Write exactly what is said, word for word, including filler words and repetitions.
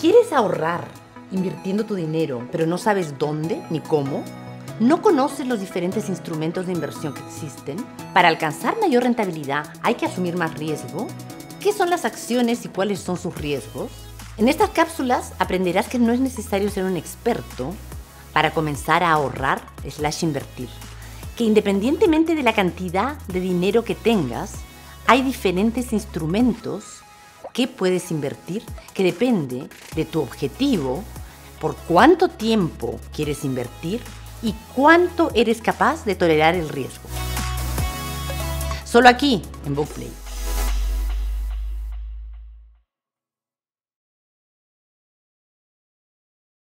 ¿Quieres ahorrar invirtiendo tu dinero, pero no sabes dónde ni cómo? ¿No conoces los diferentes instrumentos de inversión que existen? ¿Para alcanzar mayor rentabilidad hay que asumir más riesgo? ¿Qué son las acciones y cuáles son sus riesgos? En estas cápsulas aprenderás que no es necesario ser un experto para comenzar a ahorrar slash invertir. Que independientemente de la cantidad de dinero que tengas, hay diferentes instrumentos que puedes invertir que depende de tu objetivo, por cuánto tiempo quieres invertir y cuánto eres capaz de tolerar el riesgo. Solo aquí, en Bookplay.